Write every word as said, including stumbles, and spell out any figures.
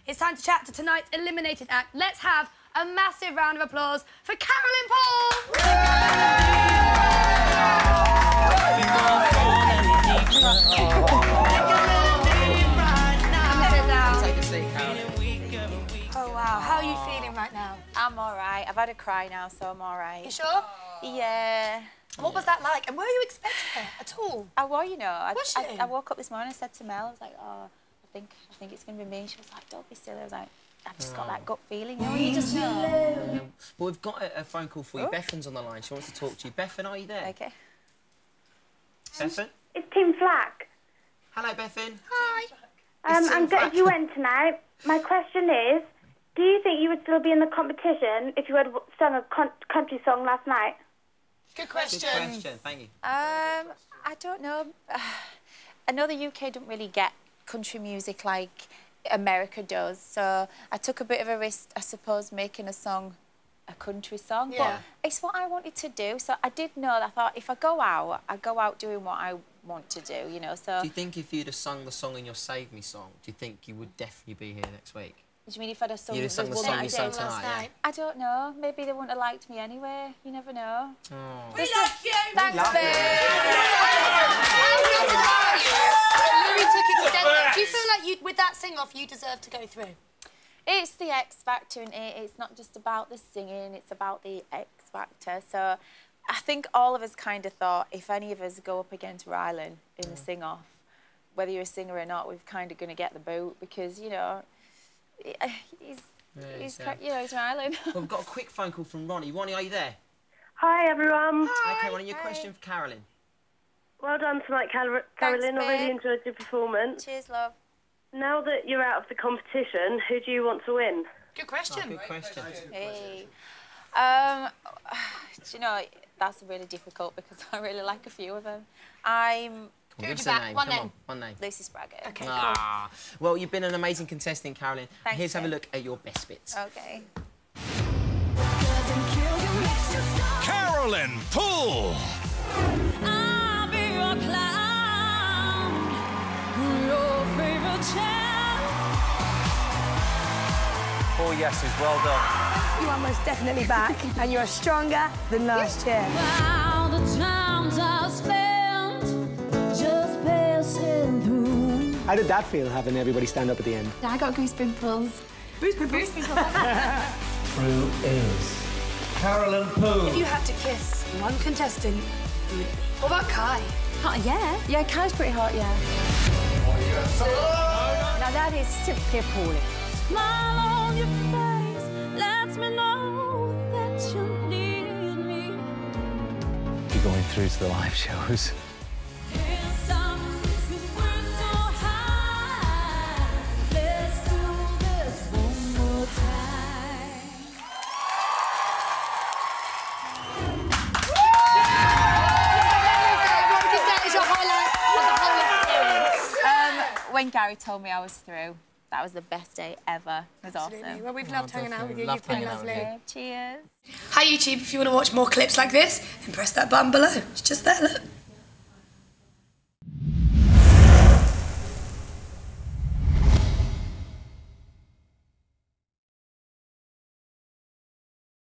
It's time to chat to tonight's eliminated act. Let's have a massive round of applause for Carolynne Poole! Take a seat, Carolynne. Oh, wow. How are you feeling right now? I'm all right. I've had a cry now, so I'm all right. You sure? Yeah. What was that like? And were you expecting her at all? I was, you know. I, Was I, she? I woke up this morning and said to Mel, I was like, oh, I think I think it's going to be me. She was like, don't be silly. I was like, I've just got that gut feeling. You know, you just know. Um, well, we've got a, a phone call for you. Oh. Bethan's on the line. She wants to talk to you. Bethan, are you there? Okay. Bethan? It's Team Flack. Hello, Bethan. Hi. Um, Team I'm Flack. glad you went tonight. My question is, do you think you would still be in the competition if you had w- sung a con country song last night? Good question. Good question. Thank you. Um, I don't know. I know the U K don't really get country music like America does, so I took a bit of a risk, I suppose, making a song a country song. Yeah. But it's what I wanted to do, so I did know that. I thought if I go out, I go out doing what I want to do, you know. So. Do you think if you'd have sung the song in your Save Me song, do you think you would definitely be here next week? Do you mean if I'd have sung, You'd have sung the one song that I you sang did? tonight, yeah. I don't know. Maybe they wouldn't have liked me anyway. You never know. Oh. We love you! Thanks, love babe. Louis took it together. Do you feel like you, with that sing-off, you deserve to go through? It's the X Factor, and it, it's not just about the singing, it's about the X Factor. So I think all of us kind of thought if any of us go up against Rylan in the sing-off, whether you're a singer or not, we're kind of going to get the boot because, you know, he's, Yeah, he's, yeah. you know, he's Rylan. Well, we've got a quick phone call from Ronnie. Ronnie, are you there? Hi, everyone. OK, Ronnie, your Hi. question for Carolynne. Well done tonight, Car Carolynne. I really babe. enjoyed your performance. Cheers, love. Now that you're out of the competition, who do you want to win? Good question. Oh, good question. Hey. Um, do you know, that's really difficult because I really like a few of them. I'm Well, give us you a back? name. One Come name. on, one name. Lucy Spraggett. Okay, Ah. Well, you've been an amazing contestant, Carolynne. Thanks, Here's have a babe. look at your best bits. Okay. Carolynne Poole. I'll be your clown, your favorite child. Four yeses, well done. You are most definitely back, and you are stronger than last year. Wow, the times I spent just passing through. How did that feel, having everybody stand up at the end? I got goose pimples. Boost, boost, boost. Through is Carolynne Poole. If you had to kiss one contestant, who would it be? What about Kai? Oh, yeah. Yeah, Kai's pretty hot, yeah. Now that is typically appalling. Smile on your face lets me know that you need me. You're going through to the live shows. Can't stop 'cause we're so high. Let's do this one more time. What would you say is your highlight of the whole experience? Um, when Gary told me I was through, that was the best day ever. It was Absolutely. awesome. Well, we've loved hanging out with you. Loved You've been hanging out with lovely. you. Cheers. Hi, YouTube. If you want to watch more clips like this, then press that button below. It's just there, look.